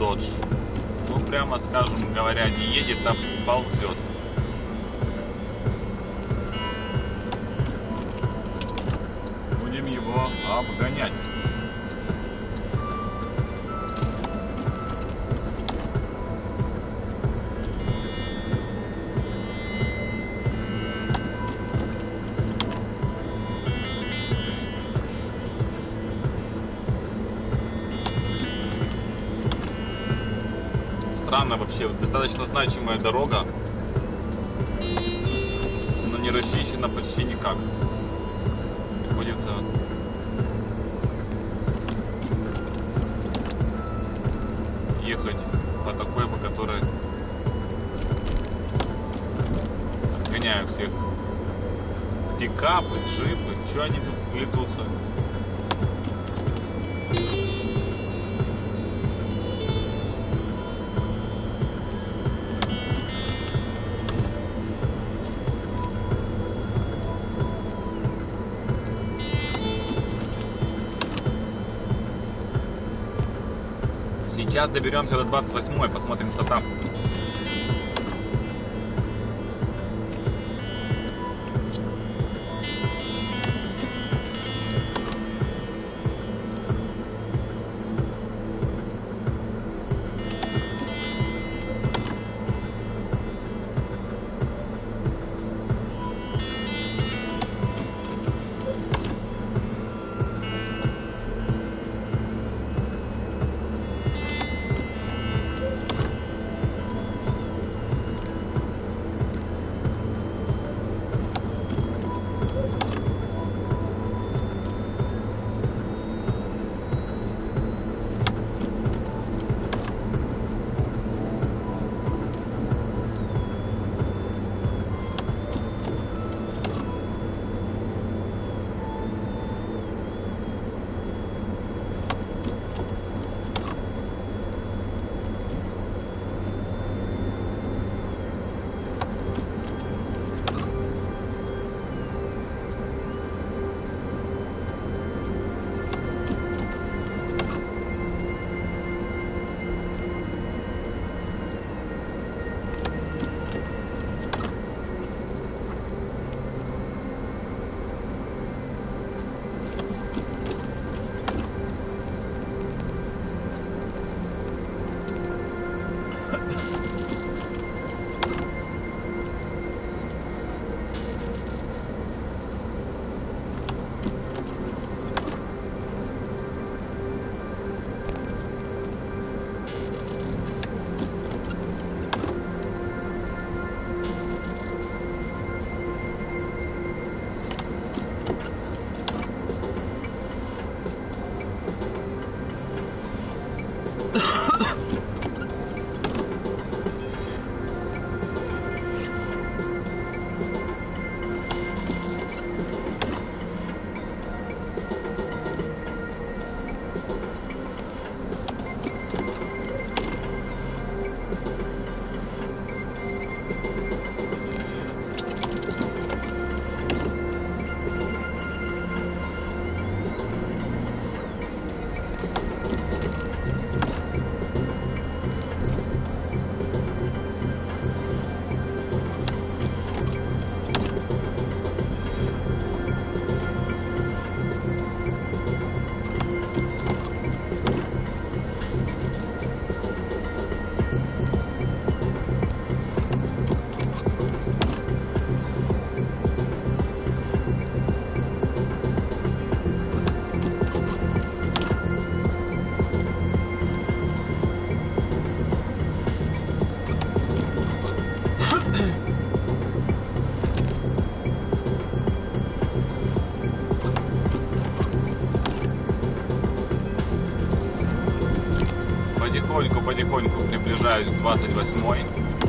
Dodge. Ну, прямо, скажем говоря, не едет, а ползет. Будем его обгонять. Странно вообще, достаточно значимая дорога, но не расчищена почти никак. Приходится ехать по такой, по которой отгоняю всех пикапы, джипы, что они тут плетутся. Сейчас доберемся до 28-й, посмотрим, что там. Потихоньку приближаюсь к 28-й.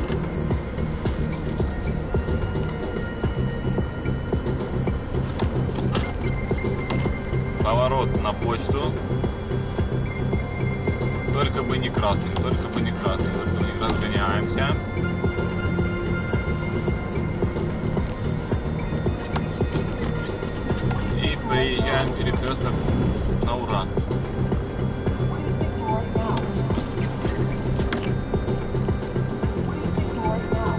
Поворот на почту. Только бы не красный, только бы не красный. Только не разгоняемся. И проезжаем перекресток на ура.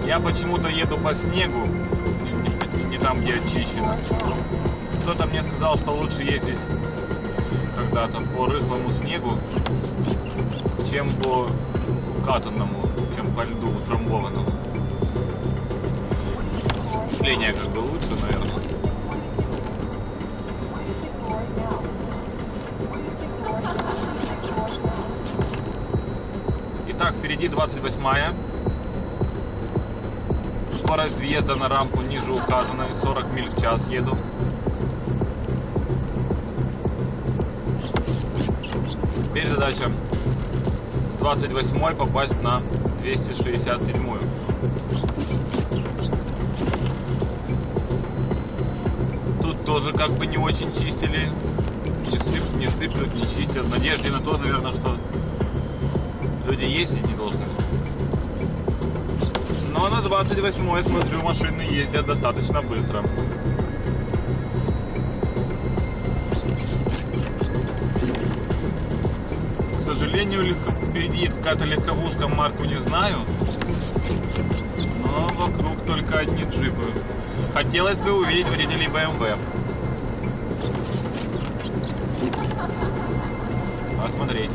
Я почему-то еду по снегу, не там, где очищено. Кто-то мне сказал, что лучше ездить когда-то по рыхлому снегу, чем по катанному, чем по льду утрамбованному. Сцепление как бы лучше, наверное. Итак, впереди 28-я. Скорость въезда на рамку ниже указанной, 40 миль в час еду. Теперь задача с 28-й попасть на 267-ю. Тут тоже как бы не очень чистили. Не сыплют, не чистят. В надежде на то, наверное, что люди ездить не должны. Но на 28-й, смотрю, машины ездят достаточно быстро. К сожалению, впереди какая-то легковушка, марку не знаю. Но вокруг только одни джипы. Хотелось бы увидеть водителей BMW. Посмотреть.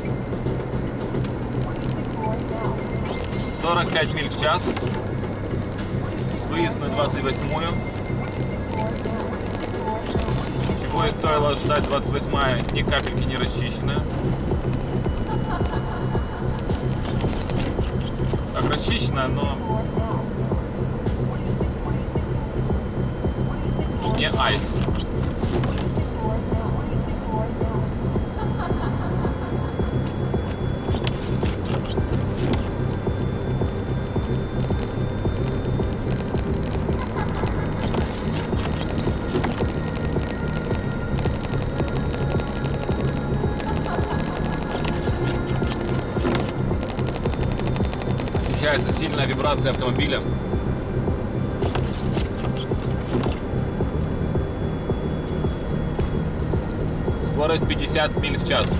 45 миль в час. Выезд на 28-ю. Чего и стоило ожидать, 28-я ни капельки не расчищенная. Так, расчищенная, но не айс. Ощущается сильная вибрация автомобиля. Скорость 50 миль в час.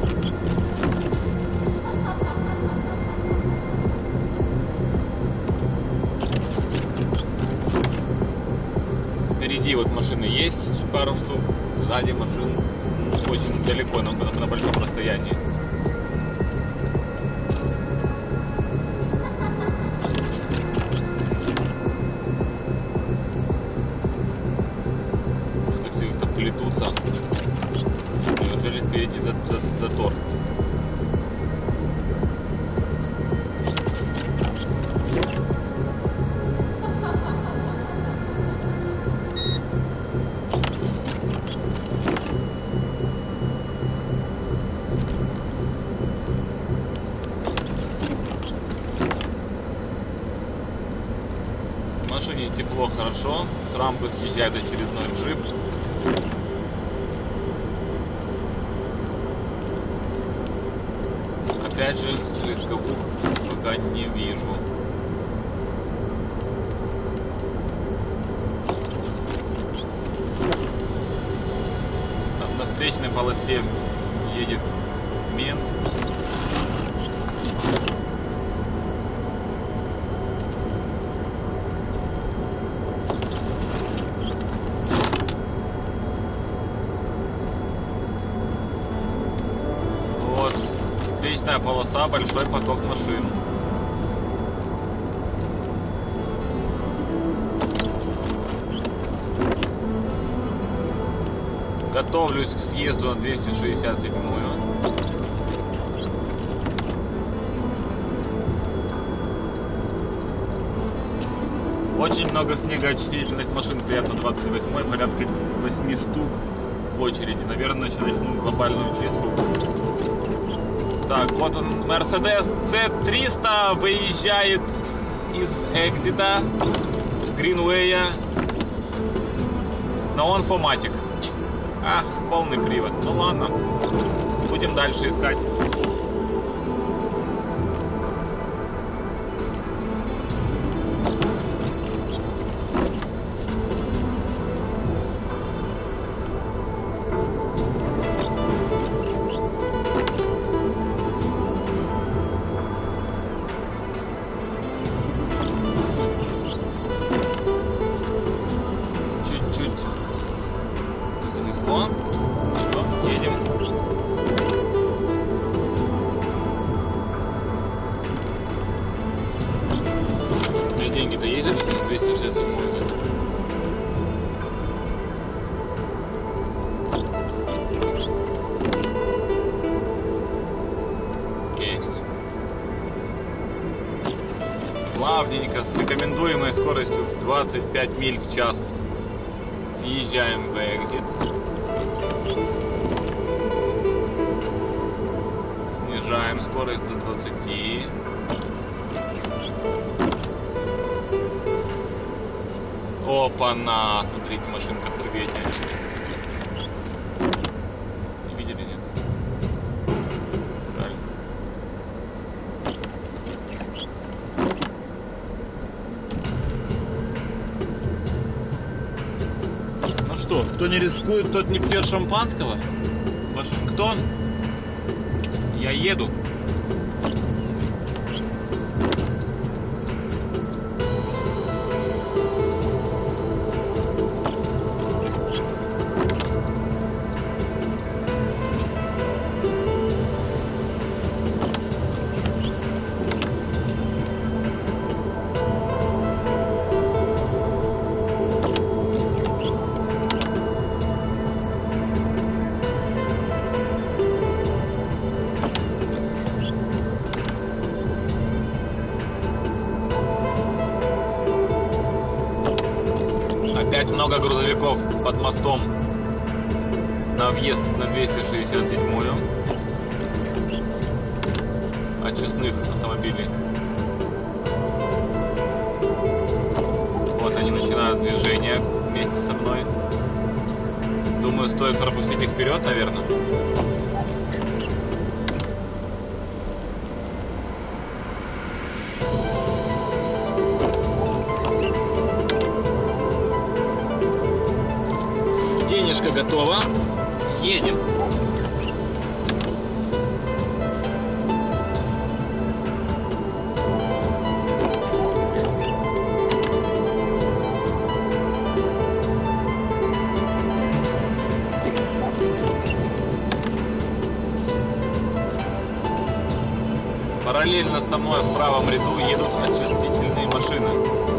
Впереди вот машины есть, пару штук. Сзади машин очень далеко, на большом расстоянии. Плетутся. Неужели впереди затор? В машине тепло, хорошо. С рампы съезжает очередной джип. Опять же, легковух пока не вижу. На встречной полосе едет мент. Встречная полоса, большой поток машин. Готовлюсь к съезду на 267-ю. Очень много снегоочистительных машин стоят на 28-й, порядка 8 штук в очереди. Наверное, начнут глобальную чистку. Так, вот он, Mercedes C300 выезжает из экзита, с Гринвея на онфоматик. Ах, полный привод. Ну ладно, будем дальше искать. Дизель, что ли, 267. Есть. Плавненько, с рекомендуемой скоростью в 25 миль в час. Съезжаем в экзит. Снижаем скорость до 20. Опа-на! Смотрите, машинка в кювете. Не видели, нет? Правильно. Ну что, кто не рискует, тот не пьет шампанского. Вашингтон. Я еду. Опять много грузовиков под мостом на въезд на 267-ю. Очистных автомобилей. Вот они начинают движение вместе со мной. Думаю, стоит пропустить их вперед, наверное. Денежка готова. Едем. Параллельно со мной в правом ряду едут очистительные машины.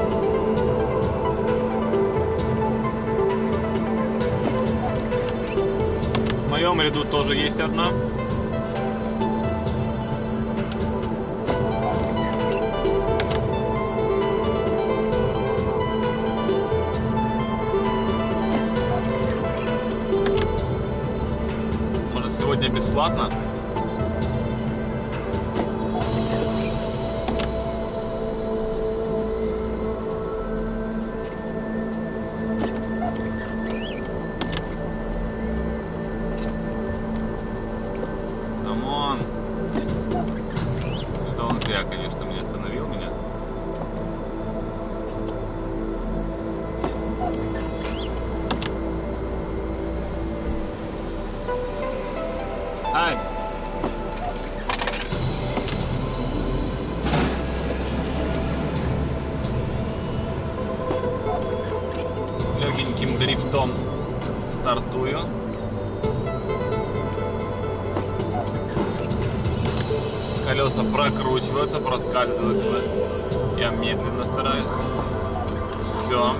В моем ряду тоже есть одна. Может, сегодня бесплатно? Это он зря, конечно, меня остановил меня. Ай! С легеньким дрифтом стартую. Колеса прокручиваются, проскальзывают. Я медленно стараюсь. Все.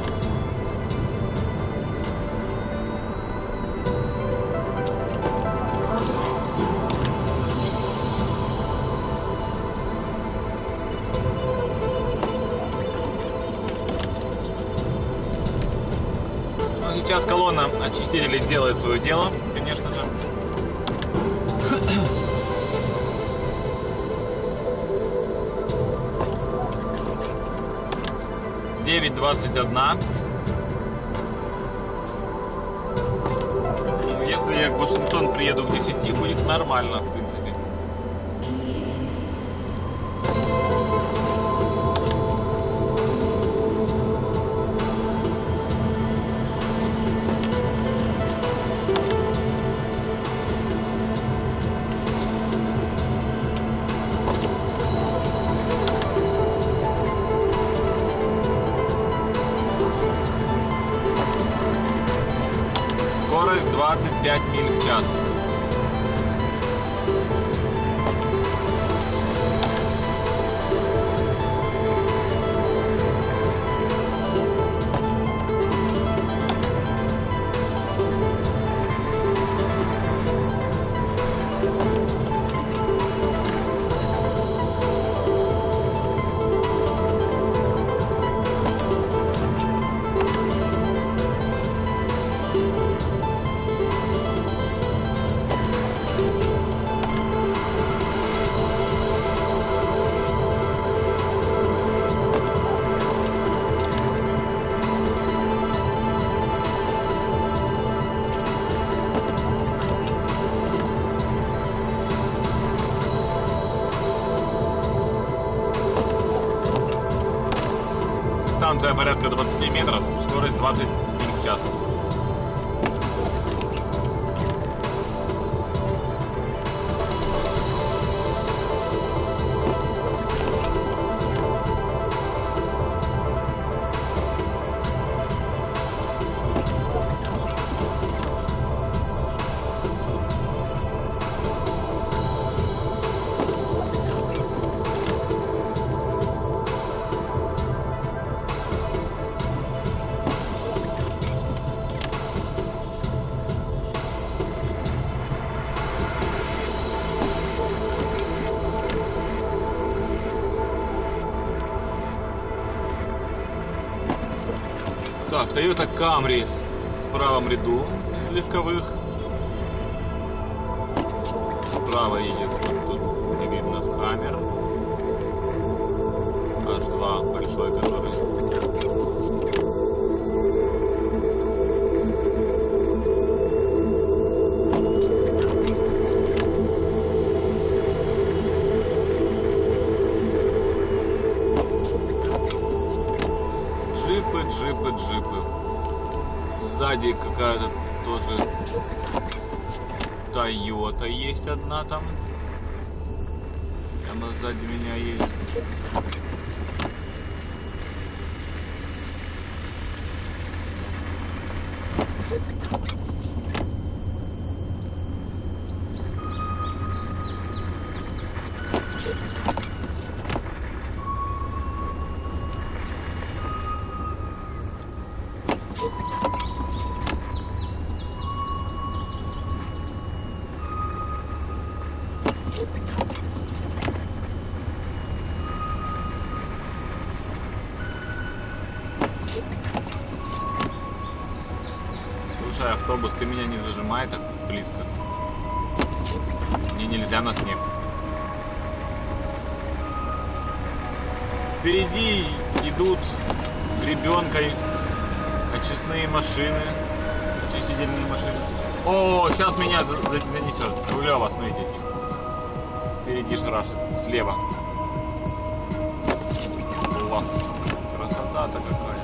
Ну, сейчас колонна очистителей сделает свое дело, конечно же. 9:21. Если я в Вашингтон приеду к 10, будет нормально, в принципе. Скорость 25 миль в час. дистанция порядка 20 метров, скорость 20 миль в час. Так, Toyota Camry в правом ряду из легковых. Справа едет, вот тут не видно камер. H2 большой, который. Джипы. Сзади какая-то тоже Toyota есть одна там. Прямо сзади меня едет. Слушай, автобус, ты меня не зажимай так близко. Мне нельзя на снег. Впереди идут гребенкой очистные машины, очистительные машины. О, сейчас меня занесет. Рулево, смотрите. Впереди шарашит. Слева. Класс. Красота-то какая.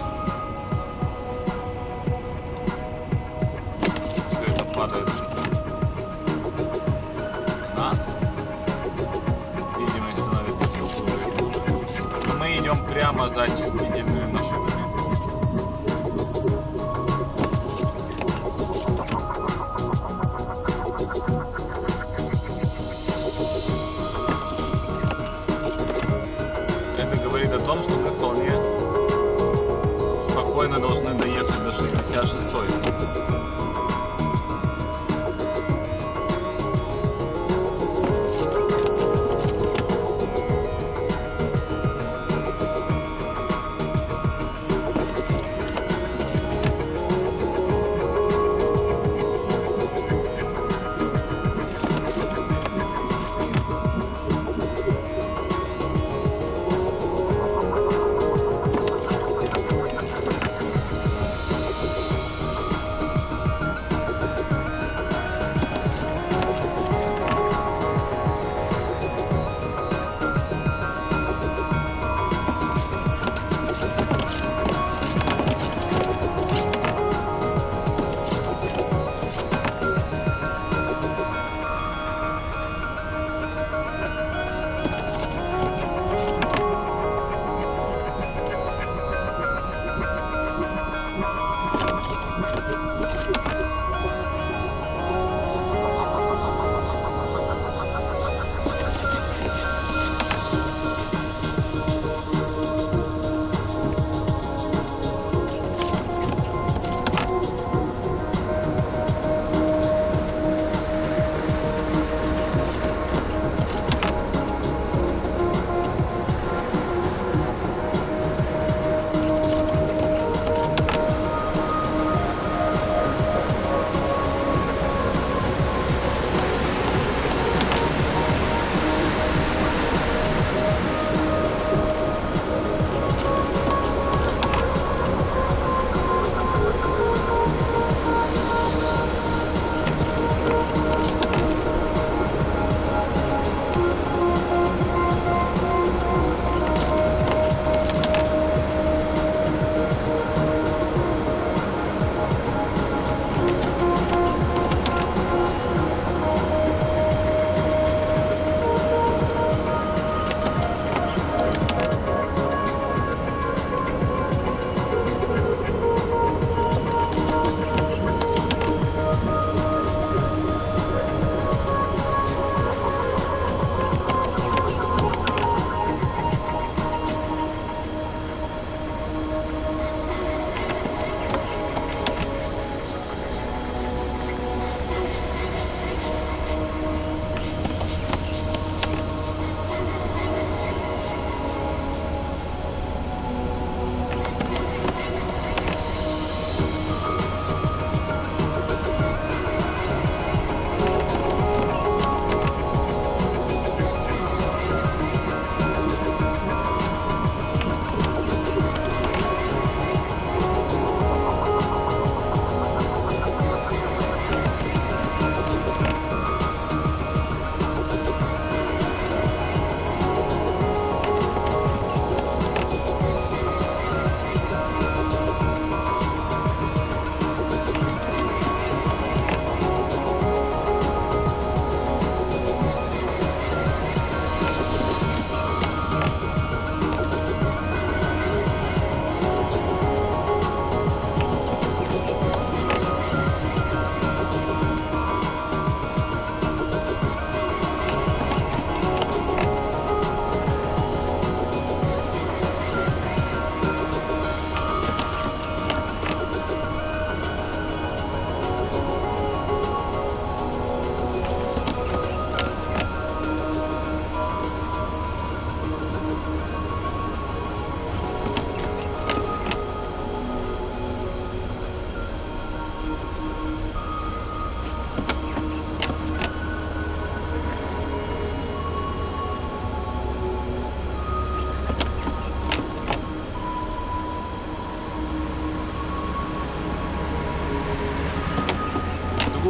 Все это падает на нас. Видимость становится все хуже и хуже. Но мы идем прямо за очистительными машинами. О том, что мы вполне спокойно должны доехать до 66-й.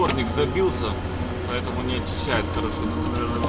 дворник забился, поэтому не очищает хорошо. Наверное,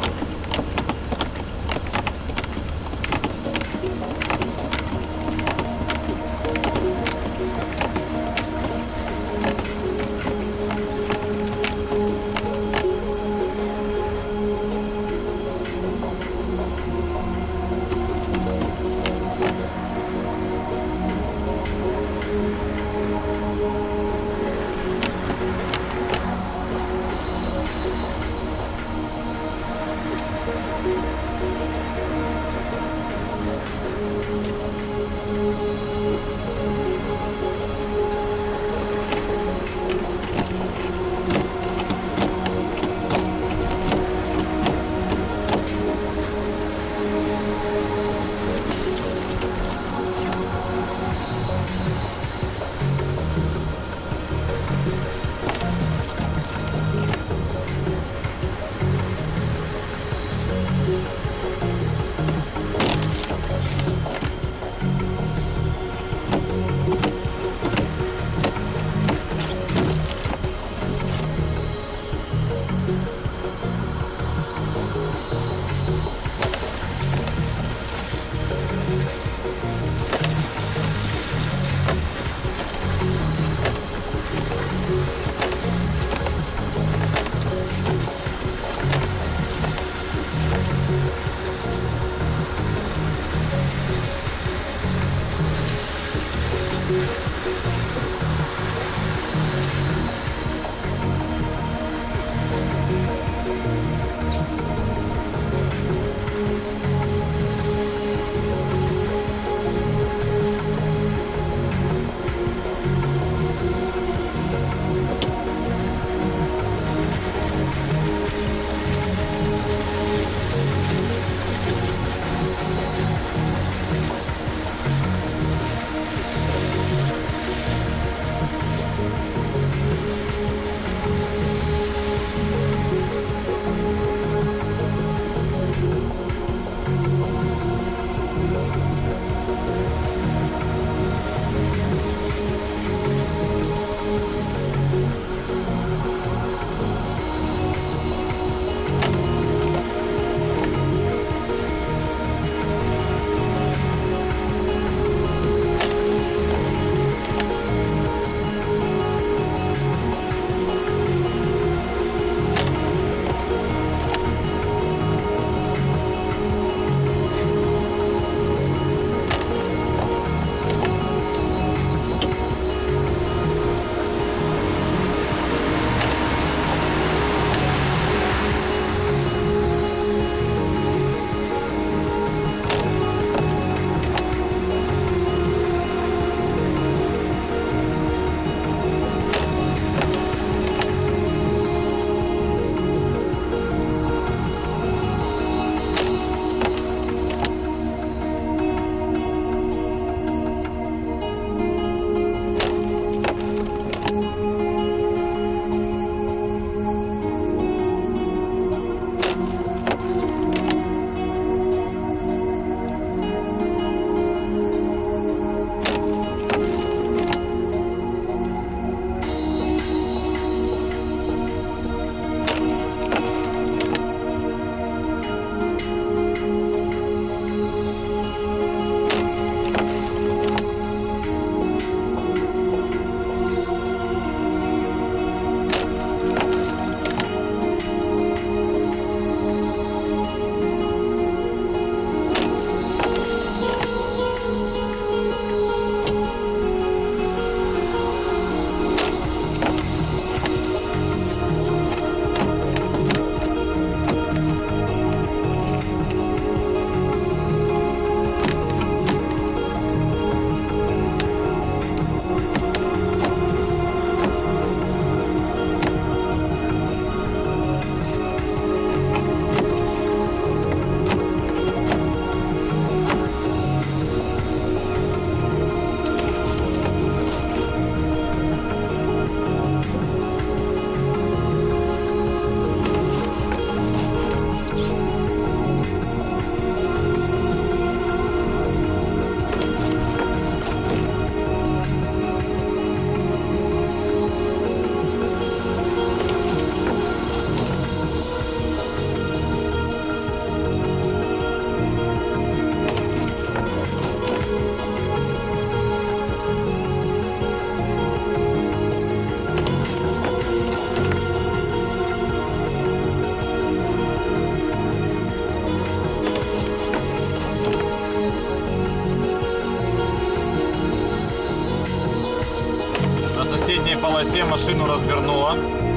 соседней полосе машину развернула.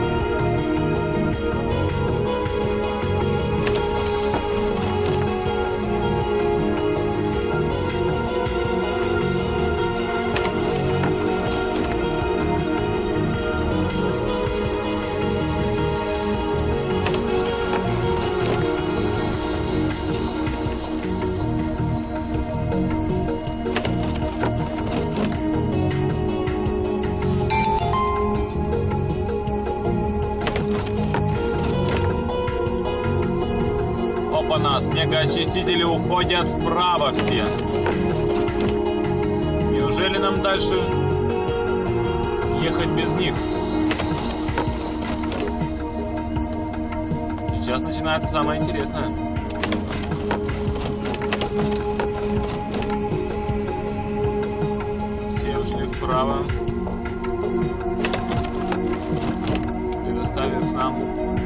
Снегоочистители уходят вправо все. Неужели нам дальше ехать без них? Сейчас начинается самое интересное. Все ушли вправо, предоставив нам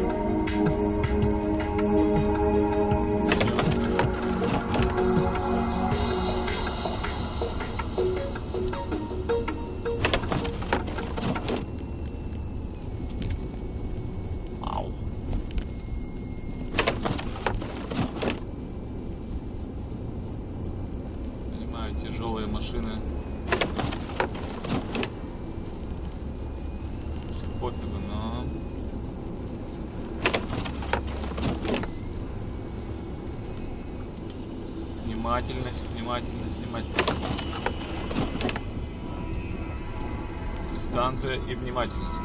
тяжелые машины. Пофигу, но внимательность. Дистанция и внимательность.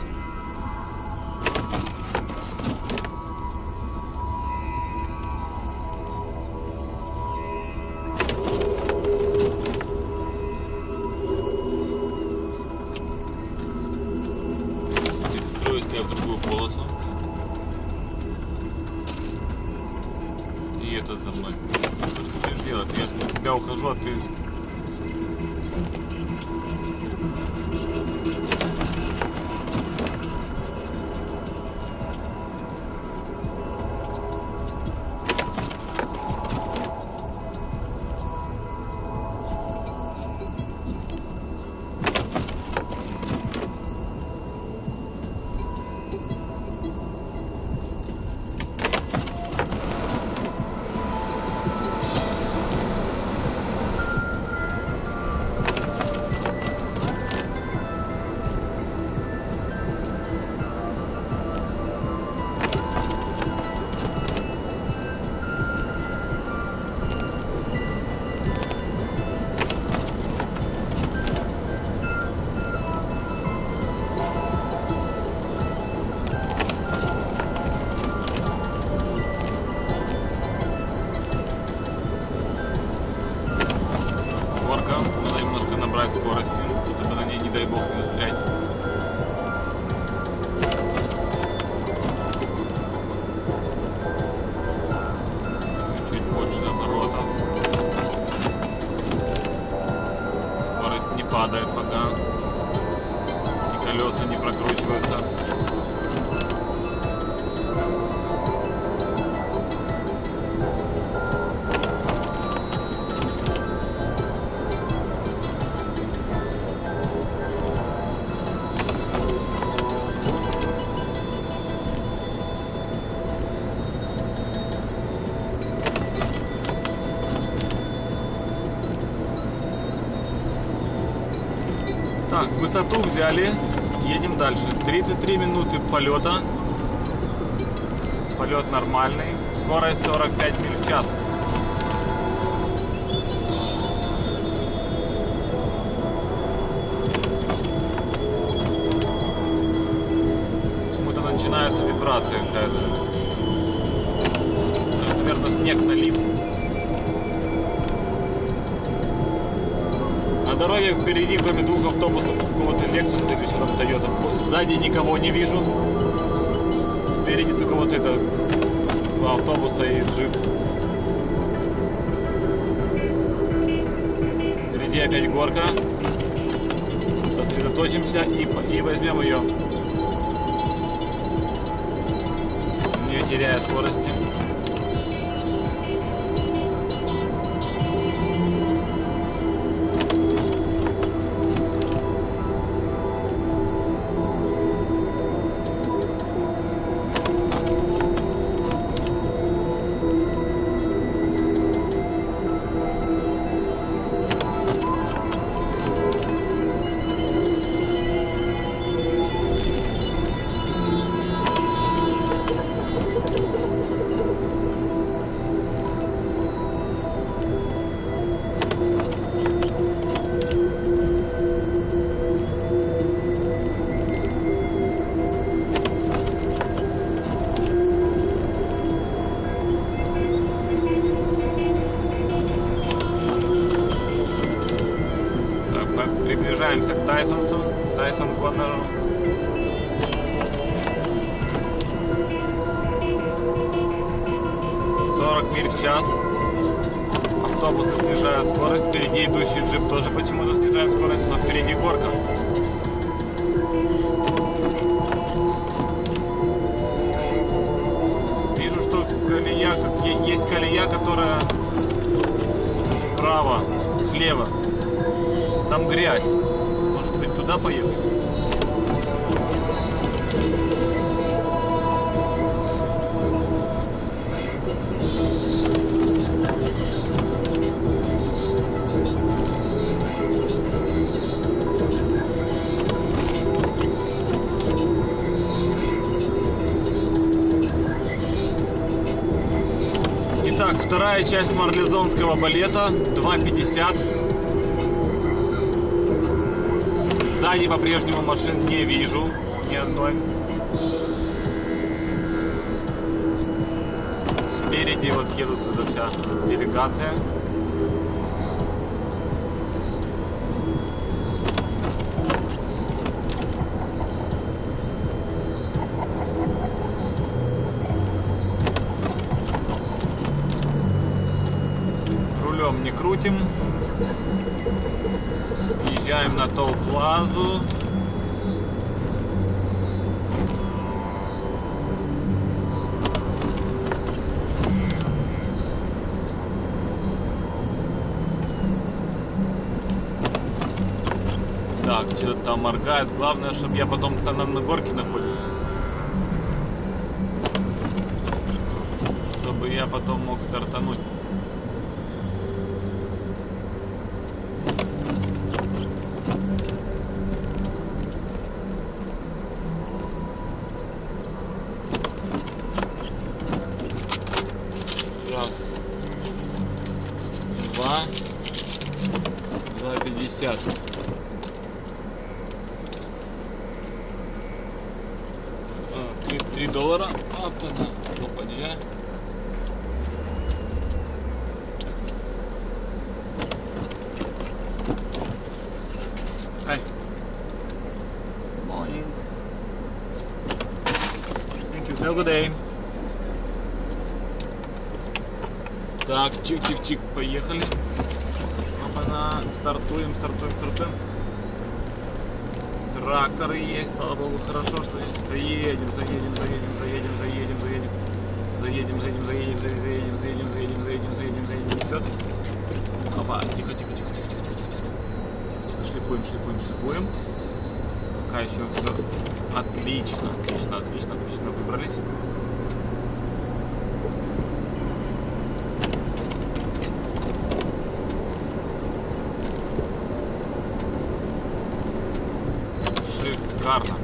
В другую полосу. И этот за мной. Что ж ты будешь делать? Я от тебя ухожу, а ты... Надо немножко набрать скорости, чтобы на ней, не дай бог, не застрять. Чуть больше оборотов. Скорость не падает пока. И колеса не прокручиваются. Так, высоту взяли, едем дальше. 33 минуты полета. Полет нормальный. Скорость 45 миль в час. Почему-то начинается вибрация какая-то. Наверное, снег налип. На дороге впереди, кроме двух автобусов, какого-то Lexus или что там Toyota, сзади никого не вижу. Спереди только вот это два автобуса и джип. Впереди опять горка. Сосредоточимся и возьмем ее, не теряя скорости. Тайсон Коннору. Миль в час. Автобусы снижают скорость. Впереди идущий джип тоже почему-то снижает скорость, но впереди горка. Вижу, что есть колея, которая справа, слева. Там грязь. Может быть, туда поехать? Итак, вторая часть марлезонского балета, 2:50. Сзади по-прежнему машин не вижу, ни одной. Спереди вот едут эта вся делегация. Рулем не крутим. Въезжаем на толл-плазу. Так, что-то там моргает. Главное, чтобы я потом на горке находился. Чтобы я потом мог стартануть. Раз, 2:50. $3. Опа-на, попадя. Hi. Morning. Thank you. Have a good day. Так, чик-чик-чик, поехали. Опа-на, стартуем. Тракторы есть, слава богу, хорошо, что заедем. Несет. Опа, тихо. Шлифуем. Пока еще все отлично, выбрались. Шикарно.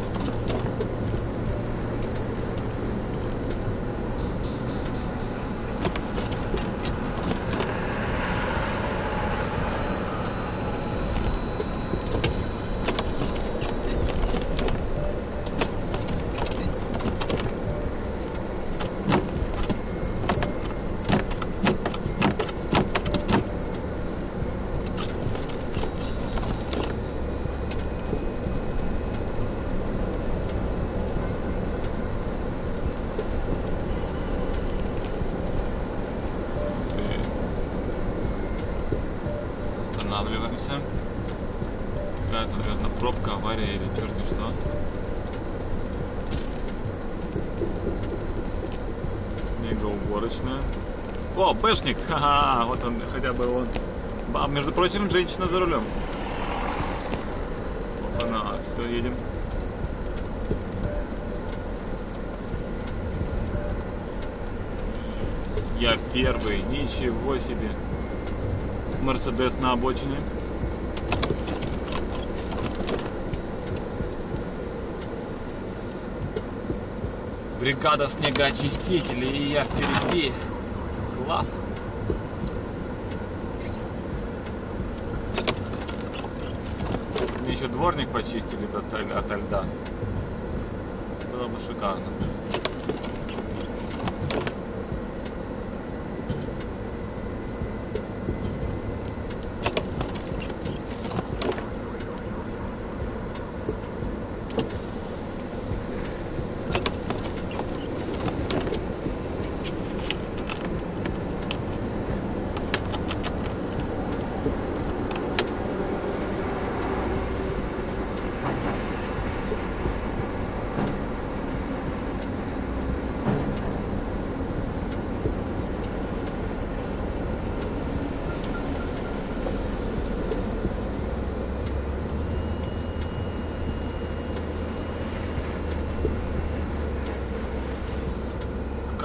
Останавливаемся. Какая-то, наверное, пробка, авария или черти что. Снегоуборочная. О, бэшник! Ха-ха! Вот он, хотя бы он. А, между прочим, женщина за рулем. Опа-на, все, едем. Я первый, ничего себе. Мерседес на обочине. Бригада снегоочистителей, и я впереди. Класс. Мне еще дворник почистили ото льда. Было бы шикарно.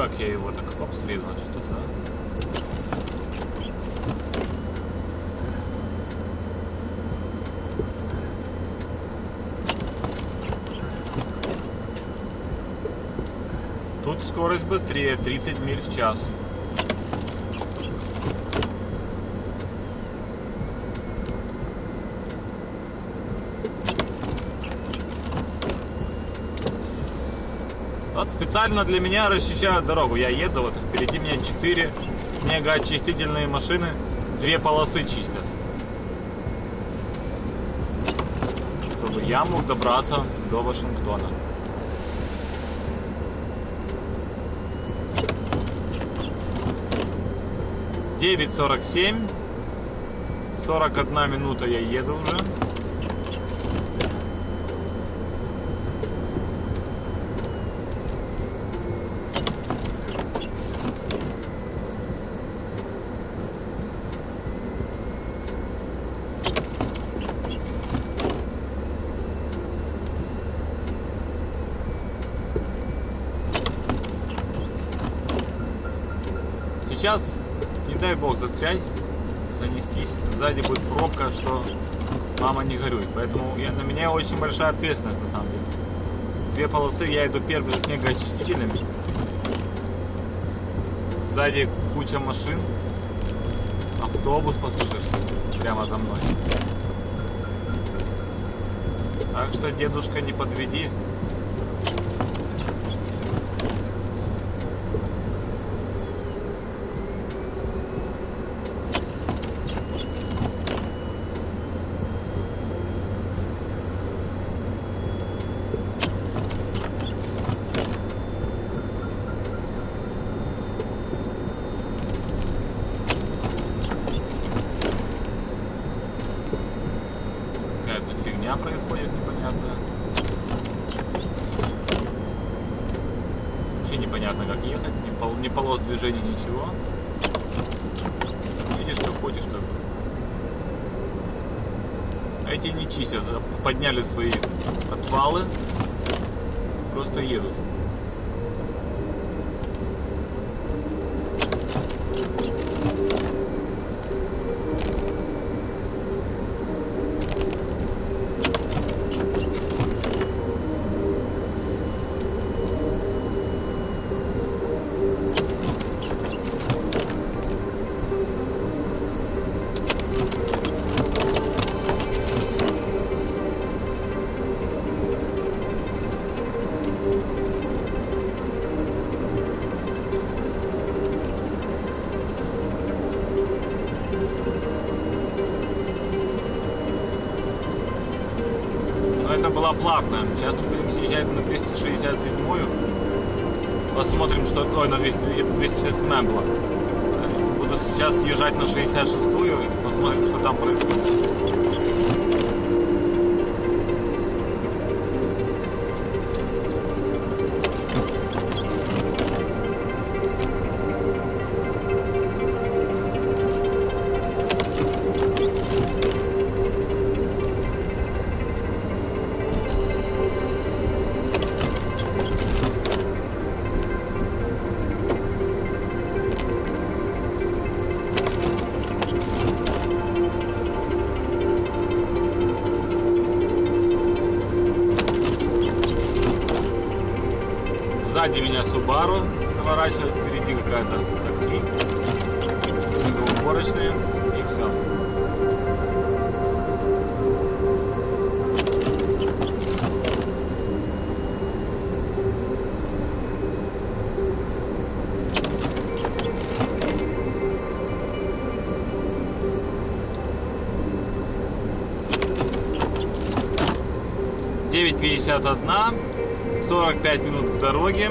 как я его так оп, срезал, что-то, да? Тут скорость быстрее, 30 миль в час. Вот специально для меня расчищают дорогу. Я еду, вот впереди меня 4 снегоочистительные машины, 2 полосы чистят. Чтобы я мог добраться до Вашингтона. 9:47, 41 минута я еду уже. Сейчас, не дай бог, застрять, занестись, сзади будет пробка, что мама не горюй. Поэтому на меня очень большая ответственность на самом деле. 2 полосы, я иду первый за снегоочистителями. Сзади куча машин, автобус пассажирский прямо за мной. Так что, дедушка, не подведи. Происходит непонятно. Вообще непонятно, как ехать, ни полос движения, ничего. Видишь, как хочешь, как бы. А эти не чистят, подняли свои отвалы, просто едут. Это была платная. Сейчас мы будем съезжать на 267-ю. Посмотрим, что... Ой, на 267-я была. Буду сейчас съезжать на 66-ю. Посмотрим, что там происходит. Сзади меня Subaru поворачивает, впереди какая-то такси, снегоуборочная, и все. Девять 51. 45 минут в дороге,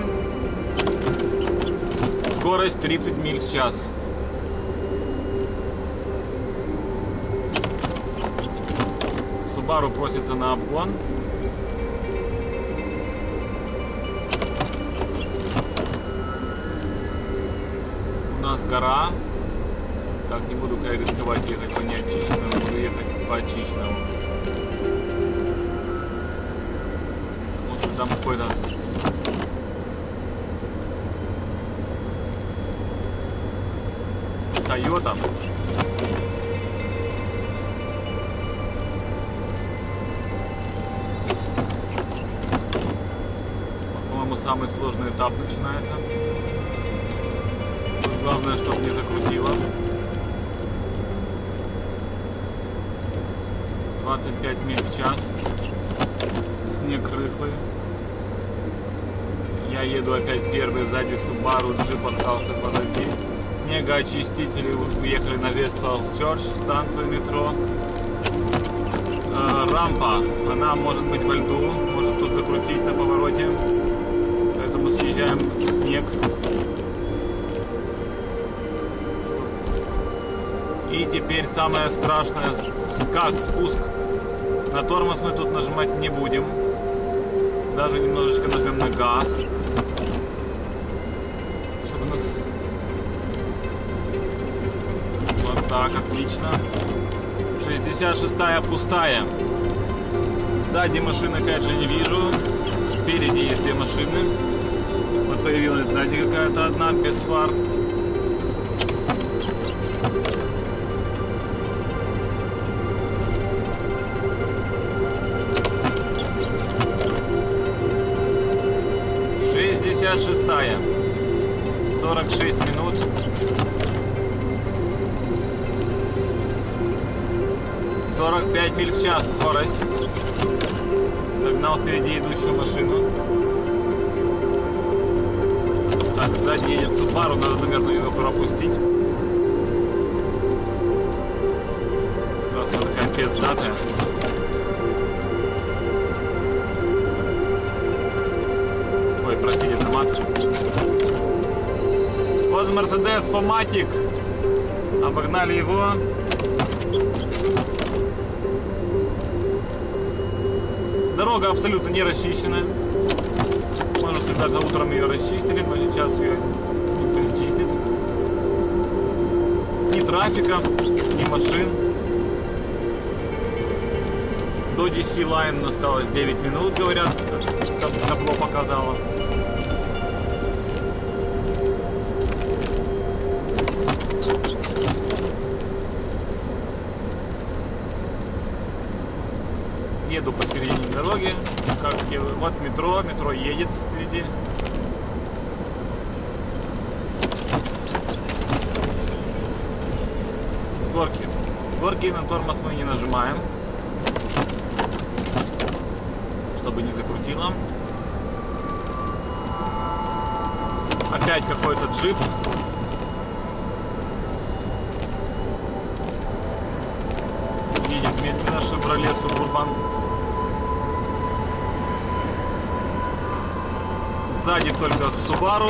скорость 30 миль в час. Subaru просится на обгон. У нас гора. Так, не буду рисковать ехать по неочищенному, буду ехать по очищенному. Там какой-то койотом. По-моему, самый сложный этап начинается. Тут главное, чтобы не закрутило. 25 миль в час. Снег рыхлый. Я еду опять первый, сзади Subaru, джип остался позади. Снегоочистители уехали на Вестфалс-Чорч, станцию метро. Рампа, она может быть во льду, может тут закрутить на повороте. Поэтому съезжаем в снег. И теперь самое страшное, спуск. На тормоз мы тут нажимать не будем. Даже немножечко нажмем на газ. Чтобы нас... Вот так, отлично. 66-я пустая. Сзади машины опять же не вижу. Спереди есть две машины. Вот появилась сзади какая-то одна, без фар. Шестая, 46 минут. «45 миль в час скорость». Догнал впереди идущую машину. Так, сзади едет Subaru, надо, наверное, ее пропустить. Раз она такая пиздатая. Ой, простите за мат. Вот Mercedes Fomatic. Обогнали его. Дорога абсолютно не расчищена. Может, когда-то утром ее расчистили, но сейчас ее никто не чистит. Ни трафика, ни машин. До DC Line осталось 9 минут, говорят, как табло показало. Еду посередине дороги, как еду. Вот метро едет впереди. С горки на тормоз мы не нажимаем, чтобы не закрутило. Опять какой-то джип. Едет медленно Chevrolet Suburban. Сзади только Subaru.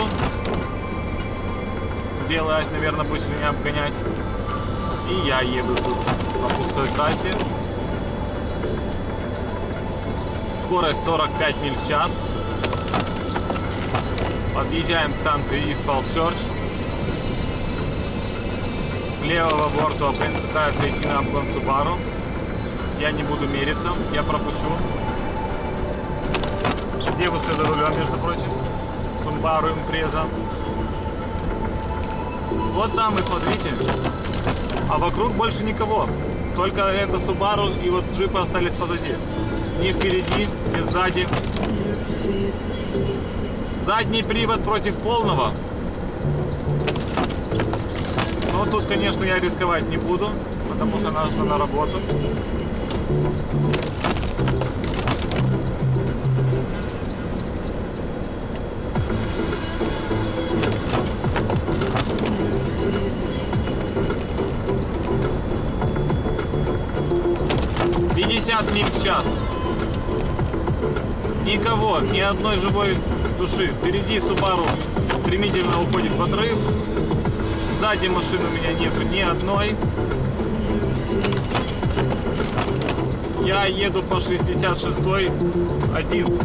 Белая, наверное, будет меня обгонять. И я еду тут по пустой трассе. Скорость 45 миль в час. Подъезжаем к станции East Falls Church. С левого борта пытается идти на обгон Subaru. Я не буду мериться, я пропущу. Девушка за рулем, между прочим. Subaru Impreza. Вот там и смотрите. А вокруг больше никого. Только это Subaru и вот джипы остались позади. Ни впереди, ни сзади. Задний привод против полного. Но тут, конечно, я рисковать не буду, потому что надо на работу. Миль в час. Никого, ни одной живой души. Впереди Subaru стремительно уходит в отрыв. Сзади машин у меня нету ни одной. Я еду по 66-й один.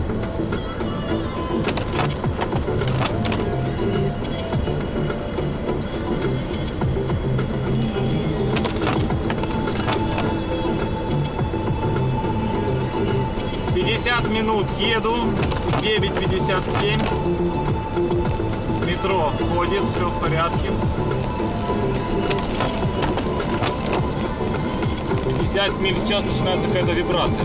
Минут еду, 9:57. Метро ходит, все в порядке. 50 миль в час начинается какая-то вибрация.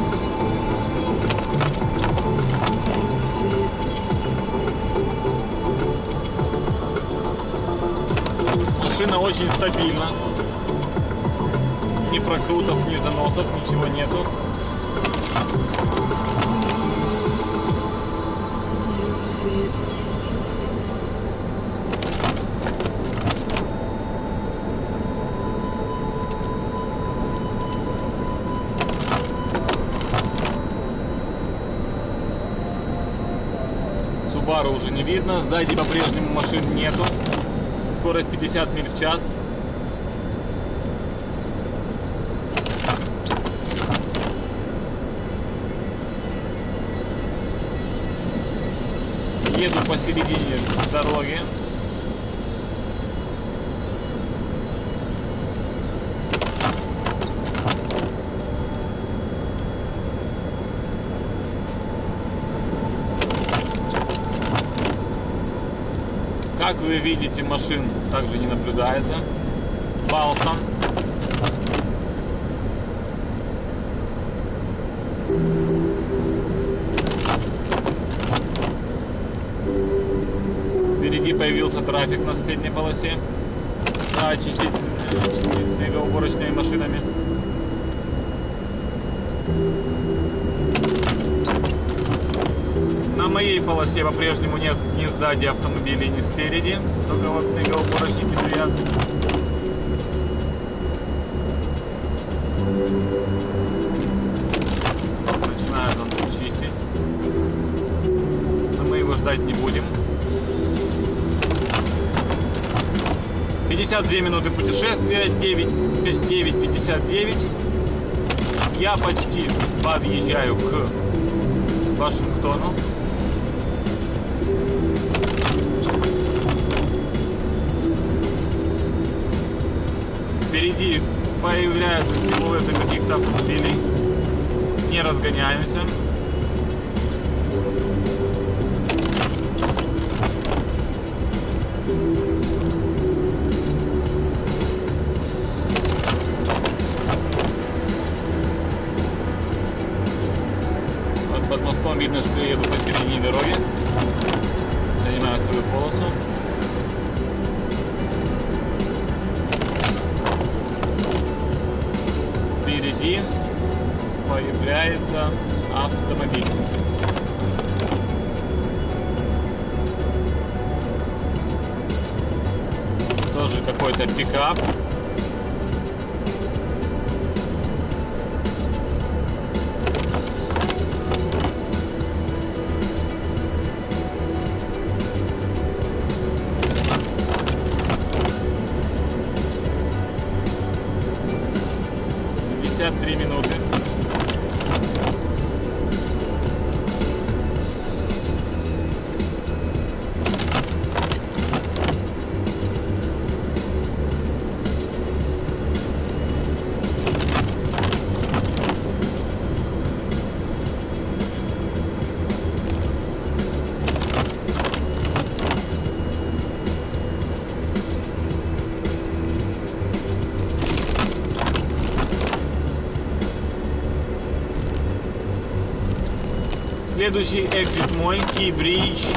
Машина очень стабильна. Ни прокрутов, ни заносов, ничего нету. Субару уже не видно, сзади по-прежнему машин нету. Скорость 50 миль в час. Еду посередине дороги. Как вы видите, машин также не наблюдается. Балсан. Впереди появился трафик на соседней полосе за снегоуборочными машинами. На моей полосе по-прежнему нет ни сзади автомобилей, ни спереди. Только вот снегоуборочники стоят. Начинают он тут чистить. Но мы его ждать не будем. 52 минуты путешествия, 9:59. Я почти подъезжаю к Вашингтону. Впереди появляются силуэты каких-то автомобилей. Не разгоняемся. Вот под мостом видно, что я еду посередине дороги. Занимаю свою полосу. Впереди появляется автомобиль. Тоже какой-то пикап. — 3 минуты. Следующий экзит мой, Кей-Бридж.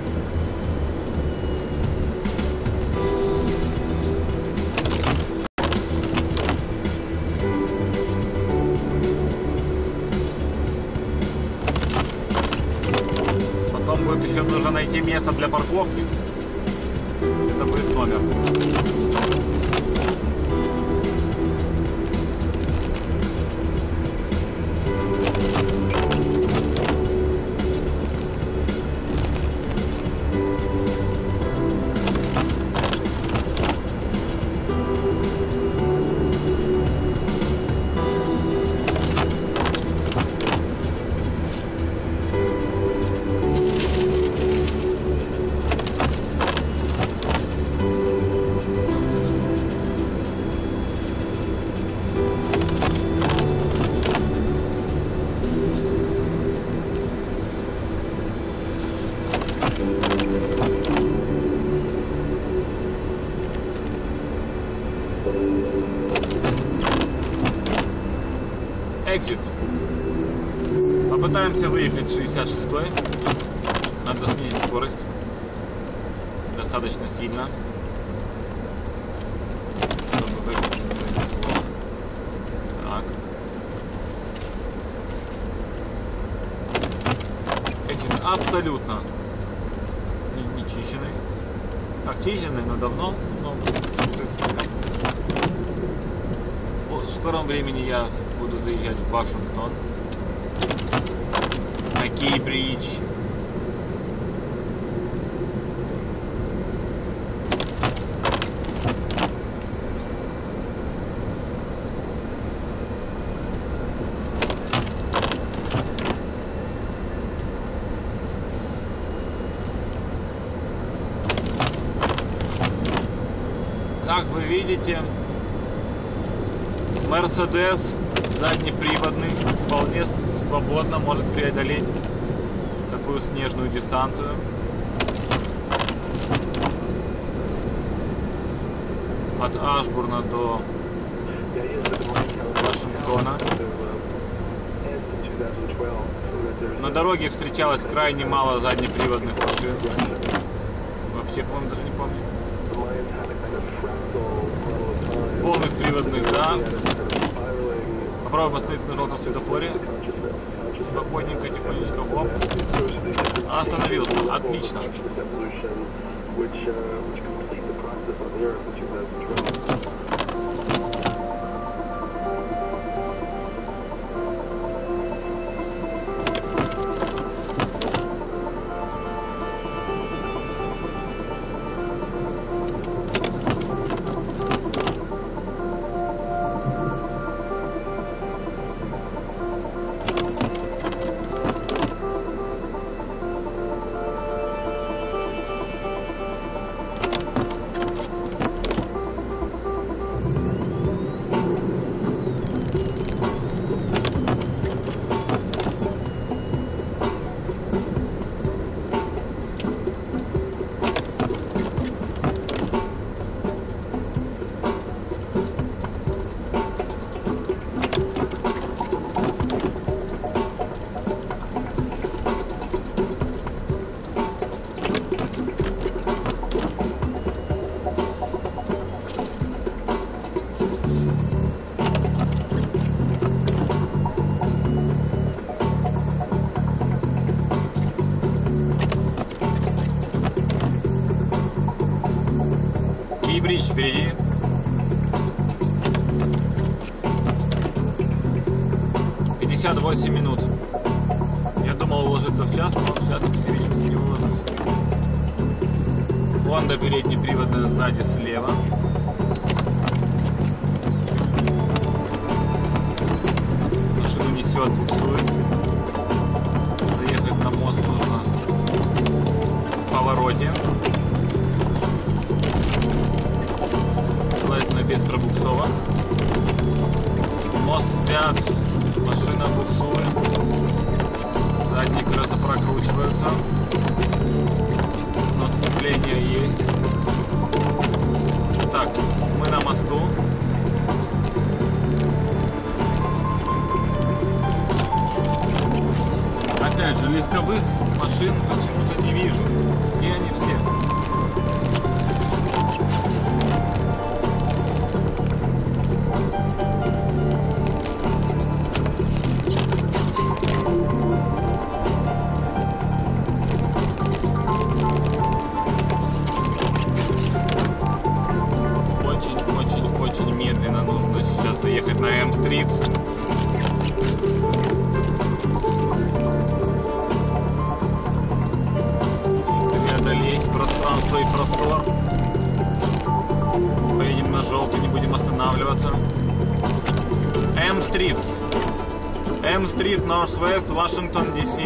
Потом будет еще нужно найти место для парковки. Это будет номер. Экзит. Попытаемся выехать 66-й. Надо снизить скорость достаточно сильно, чтобы выехать не занесло. Так. Экзит абсолютно не чищенный. Так, чищенный, но давно. В скором времени я буду заезжать в Вашингтон на Кей-бридж. Как вы видите, Мерседес заднеприводный вполне свободно может преодолеть такую снежную дистанцию. От Ашбурна до Вашингтона. На дороге встречалось крайне мало заднеприводных машин. Вообще, по-моему, даже не помню. Полных приводных, да. Попробуем остановиться на желтом светофоре. Спокойненько, тихонечко, хоп. Остановился, отлично. Бридж впереди. «58 минут». Я думал уложиться в час, но сейчас, по всей видимости, не уложусь. Honda переднеприводная сзади слева. Машину несет, буксует. Заехать на мост нужно в повороте. Желательно без пробуксовок. Мост взят, машина буксует, задние колеса прокручиваются, но сцепление есть. Так, мы на мосту. Опять же, легковых машин почему-то не вижу. Где они все? Очень медленно нужно сейчас заехать на М-стрит. Преодолеть пространство и простор. Поедем на желтый, не будем останавливаться. М-стрит. М-стрит, Northwest, Вашингтон, Д.С.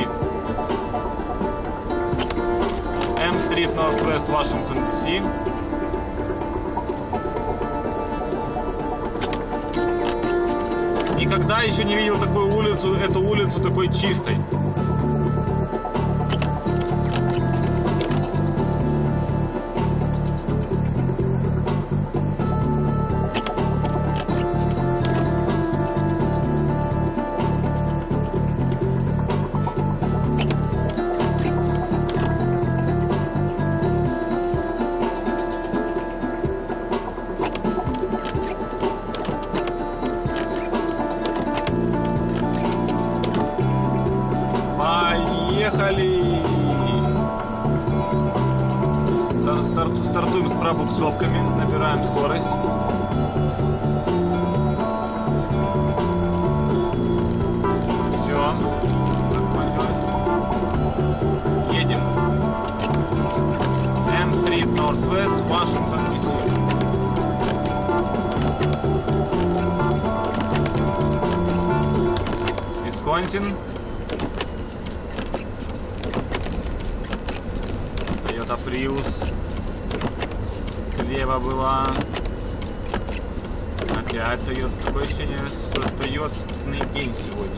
М-стрит, Northwest, Вашингтон, Д.С. Никогда еще не видел такую улицу, эту улицу такой чистой. Поехали! Стартуем с пробуксовками, набираем скорость. Все, закончилось. Едем. M-Street, Northwest, Washington, D.C. Висконсин. Toyota Prius. Слева была. Опять Toyota. Такое ощущение, что Toyotный день сегодня.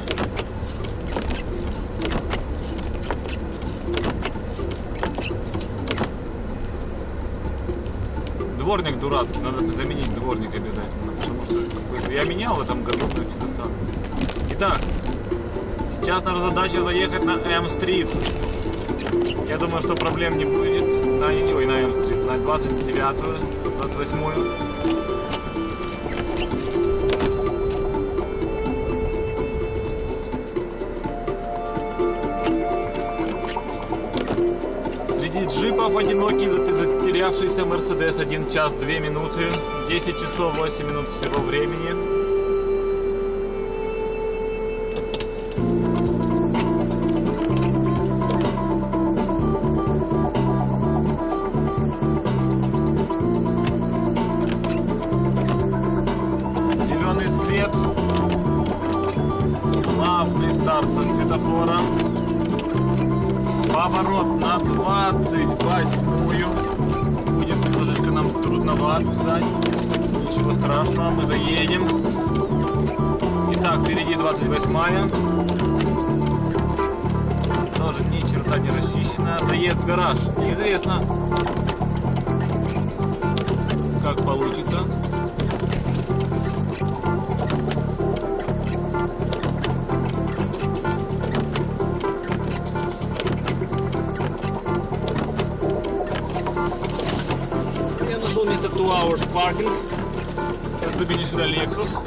Дворник дурацкий, надо заменить дворник обязательно, потому что я менял в этом году, но что-то странно. Итак, сейчас наша задача заехать на M-Street. Я думаю, что проблем не будет. На M-Street, на 29-ю, 28-ю. Среди джипов одинокий затерявшийся Мерседес. 1 час 2 минуты, 10 часов 8 минут всего времени. Зеленый свет. Плавный старт со светофора. Поворот на 28-ю. Будет немножечко нам трудновато ждать. Ничего страшного, мы заедем. Итак, впереди 28-я. Тоже ни черта не расчищена. Заезд в гараж. Неизвестно, как получится. Нашел место 2 hours parking. Сейчас выгоню сюда Lexus.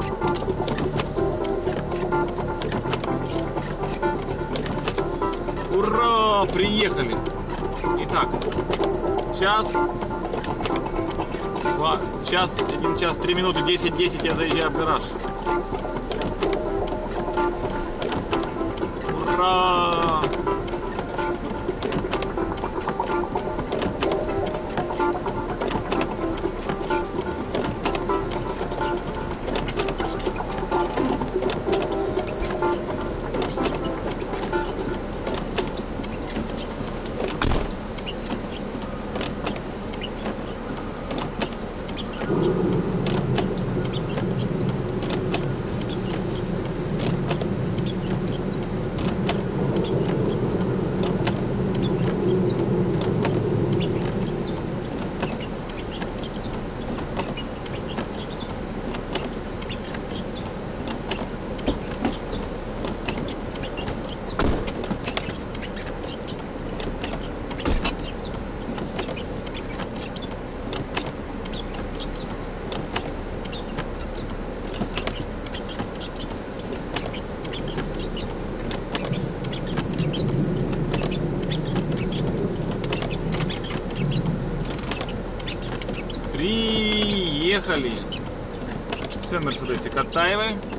Ура! Приехали! Итак, 1 час 3 минуты, 10:10 я заезжаю в гараж. Ура! Приехали. Все, Мерседесик, оттаивай.